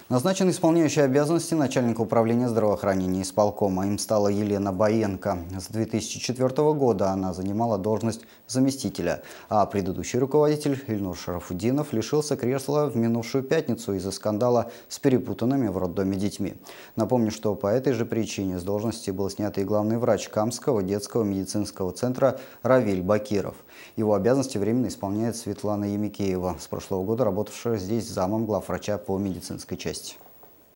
Назначен исполняющий обязанности начальника управления здравоохранения исполкома. Им стала Елена Баенко. С 2004 года она занимала должность заместителя, а предыдущий руководитель Ильнур Шарафутдинов лишился кресла в минувшую пятницу из-за скандала с перепутанными в роддоме детьми. Напомню, что по этой же причине с должности был снят и главный врач Камского детского медицинского центра Равиль Бакиров. Его обязанности временно исполняет Светлана Емикеева, с прошлого года работавшая здесь замом главврача по медицинской части.